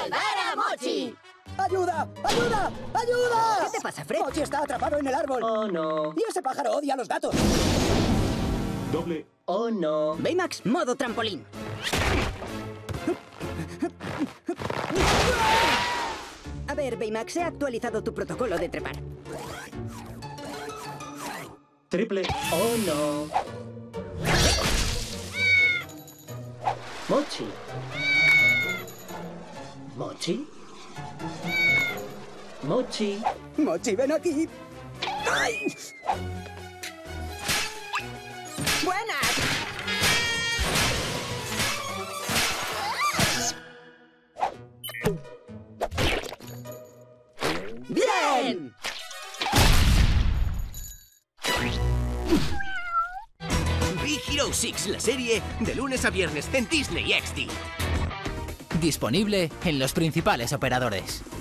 ¡Salvar a Mochi! ¡Ayuda! ¡Ayuda! ¡Ayuda! ¿Qué te pasa, Fred? Mochi está atrapado en el árbol. Oh, no. Y ese pájaro odia a los gatos. Doble. Oh, no. Baymax, modo trampolín. A ver, Baymax, he actualizado tu protocolo de trepar. Triple. Oh, no. Mochi. Mochi. Mochi. Mochi, ven aquí. ¡Ay! ¡Buenas! ¡Bien! Big Hero 6, la serie, de lunes a viernes en Disney XD. Disponible en los principales operadores.